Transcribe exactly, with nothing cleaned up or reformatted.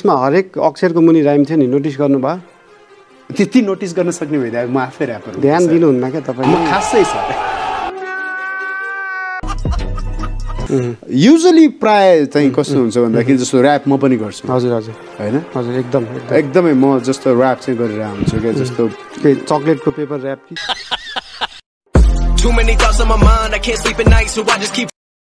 त्यसमा हरेक अक्षरको मुनि राइम थियो नि नोटिस गर्नुभयो त्यति नोटिस गर्न सक्ने भइदिए म आफै र्यापर ध्यान दिनुहुन्न क्या तपाईले म खासै छ युजुअली प्राय चाहिँ कस्तो हुन्छ भन्दाखेरि जस्तो र्याप म पनि गर्छु हजुर हजुर हैन हजुर एकदम एकदमै म जस्तो र्याप चाहिँ गरेर आउँछु के जस्तो के चकलेटको पेपर र्याप कि Too many thoughts on my mind, I can't sleep at night, so I just keep